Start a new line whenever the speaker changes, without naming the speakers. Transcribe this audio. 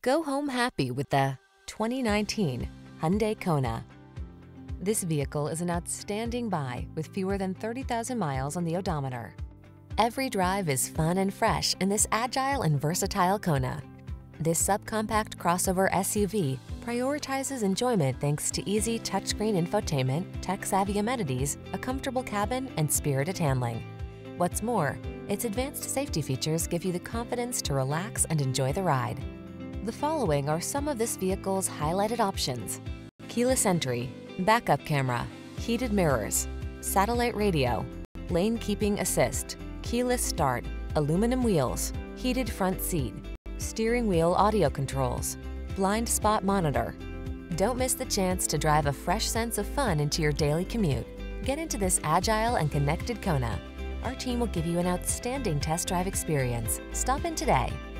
Go home happy with the 2019 Hyundai Kona. This vehicle is an outstanding buy with fewer than 30,000 miles on the odometer. Every drive is fun and fresh in this agile and versatile Kona. This subcompact crossover SUV prioritizes enjoyment thanks to easy touchscreen infotainment, tech-savvy amenities, a comfortable cabin, and spirited handling. What's more, its advanced safety features give you the confidence to relax and enjoy the ride. The following are some of this vehicle's highlighted options: keyless entry, backup camera, heated mirrors, satellite radio, lane keeping assist, keyless start, aluminum wheels, heated front seat, steering wheel audio controls, blind spot monitor. Don't miss the chance to drive a fresh sense of fun into your daily commute. Get into this agile and connected Kona. Our team will give you an outstanding test drive experience. Stop in today.